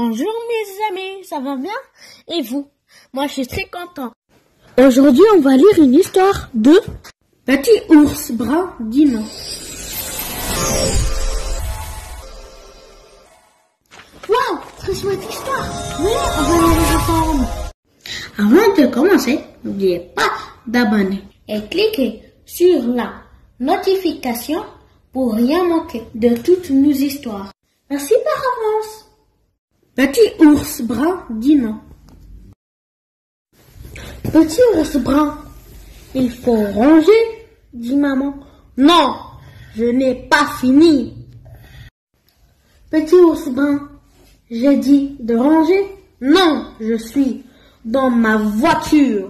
Bonjour mes amis, ça va bien? Et vous? Moi je suis très content. Aujourd'hui on va lire une histoire de Petit ours brun dit non. Waouh, très chouette histoire. Oui, on va la lire ensemble. Avant de commencer, n'oubliez pas d'abonner et cliquez sur la notification pour rien manquer de toutes nos histoires. Merci par avance. Petit ours brun dit non. Petit ours brun, il faut ranger, dit maman. Non, je n'ai pas fini. Petit ours brun, j'ai dit de ranger. Non, je suis dans ma voiture.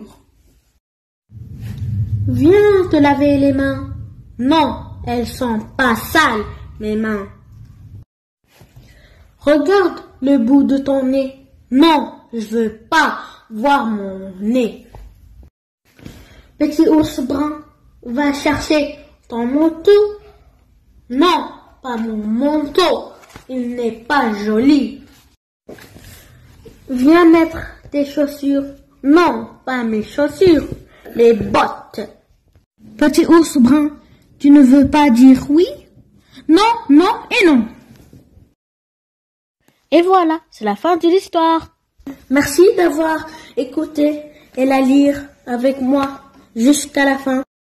Viens te laver les mains. Non, elles sont pas sales, mes mains. Regarde le bout de ton nez. Non, je veux pas voir mon nez. Petit ours brun, va chercher ton manteau. Non, pas mon manteau. Il n'est pas joli. Viens mettre tes chaussures. Non, pas mes chaussures. Les bottes. Petit ours brun, tu ne veux pas dire oui? Non, non et non. Et voilà, c'est la fin de l'histoire. Merci d'avoir écouté et la lire avec moi jusqu'à la fin.